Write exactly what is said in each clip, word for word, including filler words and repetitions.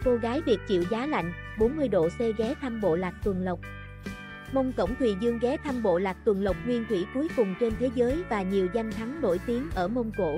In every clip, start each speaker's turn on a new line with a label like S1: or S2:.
S1: Cô gái Việt chịu giá lạnh, bốn mươi độ C ghé thăm bộ lạc Tuần Lộc. Mông Cổng Thùy Dương ghé thăm bộ lạc Tuần Lộc nguyên thủy cuối cùng trên thế giới và nhiều danh thắng nổi tiếng ở Mông Cổ.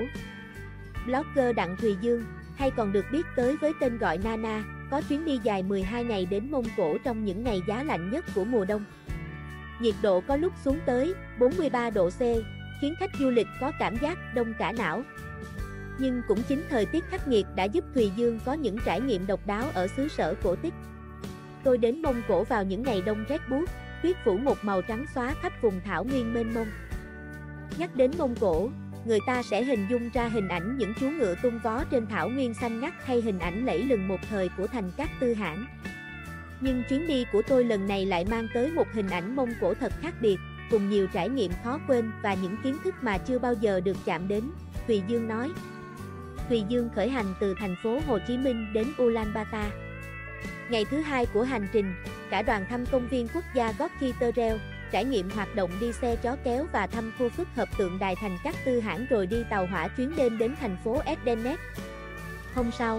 S1: Blogger Đặng Thùy Dương, hay còn được biết tới với tên gọi Nana, có chuyến đi dài mười hai ngày đến Mông Cổ trong những ngày giá lạnh nhất của mùa đông. Nhiệt độ có lúc xuống tới bốn mươi ba độ C, khiến khách du lịch có cảm giác đông cả não. Nhưng cũng chính thời tiết khắc nghiệt đã giúp Thùy Dương có những trải nghiệm độc đáo ở xứ sở cổ tích. Tôi đến Mông Cổ vào những ngày đông rét buốt, tuyết phủ một màu trắng xóa khắp vùng thảo nguyên mênh mông. Nhắc đến Mông Cổ, người ta sẽ hình dung ra hình ảnh những chú ngựa tung vó trên thảo nguyên xanh ngắt hay hình ảnh lẫy lừng một thời của thành Cát Tư Hãn. Nhưng chuyến đi của tôi lần này lại mang tới một hình ảnh Mông Cổ thật khác biệt, cùng nhiều trải nghiệm khó quên và những kiến thức mà chưa bao giờ được chạm đến, Thùy Dương nói. Thùy Dương khởi hành từ thành phố Hồ Chí Minh đến Ulaanbaatar. Ngày thứ hai của hành trình, cả đoàn thăm công viên quốc gia Gorky Trail, trải nghiệm hoạt động đi xe chó kéo và thăm khu phức hợp tượng đài thành Cát Tư Hãn rồi đi tàu hỏa chuyến đêm đến thành phố Edenet. Hôm sau,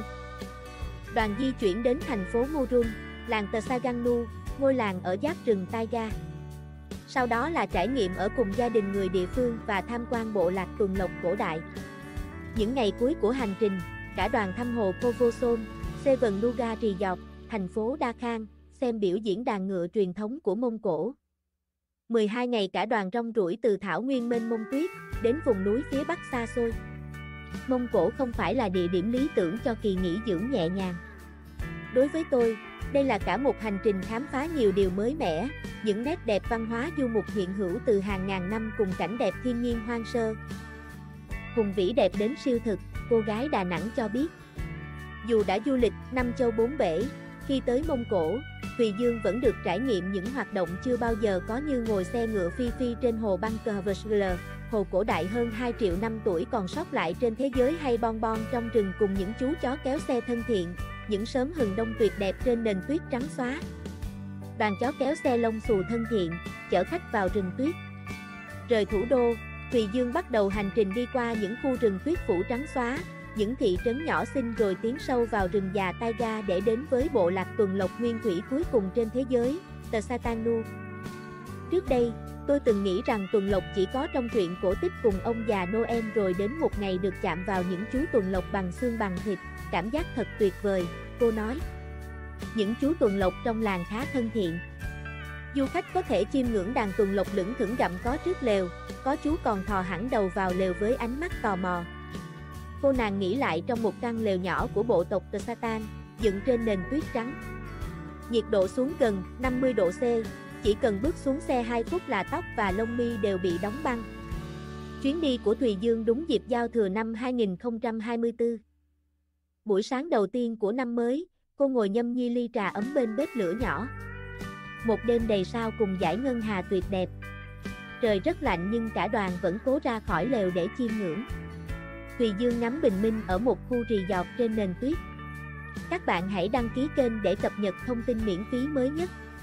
S1: đoàn di chuyển đến thành phố Murung, làng Tsaganu, ngôi làng ở giáp rừng Taiga. Sau đó là trải nghiệm ở cùng gia đình người địa phương và tham quan bộ lạc Tuần Lộc cổ đại. Những ngày cuối của hành trình, cả đoàn thăm hồ Povoson, Seven Nuga Resort, thành phố Đa Khang, xem biểu diễn đàn ngựa truyền thống của Mông Cổ. mười hai ngày cả đoàn rong ruổi từ thảo nguyên mênh mông tuyết, đến vùng núi phía bắc xa xôi. Mông Cổ không phải là địa điểm lý tưởng cho kỳ nghỉ dưỡng nhẹ nhàng. Đối với tôi, đây là cả một hành trình khám phá nhiều điều mới mẻ, những nét đẹp văn hóa du mục hiện hữu từ hàng ngàn năm cùng cảnh đẹp thiên nhiên hoang sơ. Hùng vĩ đẹp đến siêu thực, cô gái Đà Nẵng cho biết. Dù đã du lịch năm châu bốn bể, khi tới Mông Cổ, Thùy Dương vẫn được trải nghiệm những hoạt động chưa bao giờ có như ngồi xe ngựa phi phi trên hồ Bangkokvsl, hồ cổ đại hơn hai triệu năm tuổi còn sót lại trên thế giới, hay bon bon trong rừng cùng những chú chó kéo xe thân thiện, những sớm hừng đông tuyệt đẹp trên nền tuyết trắng xóa. Đoàn chó kéo xe lông xù thân thiện, chở khách vào rừng tuyết. Rời thủ đô, Thùy Dương bắt đầu hành trình đi qua những khu rừng tuyết phủ trắng xóa, những thị trấn nhỏ xinh rồi tiến sâu vào rừng già Taiga để đến với bộ lạc Tuần Lộc nguyên thủy cuối cùng trên thế giới, Tsaganu. Trước đây, tôi từng nghĩ rằng Tuần Lộc chỉ có trong truyện cổ tích cùng ông già Noel, rồi đến một ngày được chạm vào những chú Tuần Lộc bằng xương bằng thịt, cảm giác thật tuyệt vời, cô nói. Những chú Tuần Lộc trong làng khá thân thiện. Du khách có thể chiêm ngưỡng đàn Tuần Lộc lững thững gặm có trước lều, có chú còn thò hẳn đầu vào lều với ánh mắt tò mò. Cô nàng nghỉ lại trong một căn lều nhỏ của bộ tộc Tsatan, dựng trên nền tuyết trắng. Nhiệt độ xuống gần năm mươi độ C, chỉ cần bước xuống xe hai phút là tóc và lông mi đều bị đóng băng. Chuyến đi của Thùy Dương đúng dịp giao thừa năm hai nghìn không trăm hai mươi tư. Buổi sáng đầu tiên của năm mới, cô ngồi nhâm nhi ly trà ấm bên bếp lửa nhỏ. Một đêm đầy sao cùng dải ngân hà tuyệt đẹp. Trời rất lạnh nhưng cả đoàn vẫn cố ra khỏi lều để chiêm ngưỡng. Thùy Dương ngắm bình minh ở một khu resort trên nền tuyết. Các bạn hãy đăng ký kênh để cập nhật thông tin miễn phí mới nhất.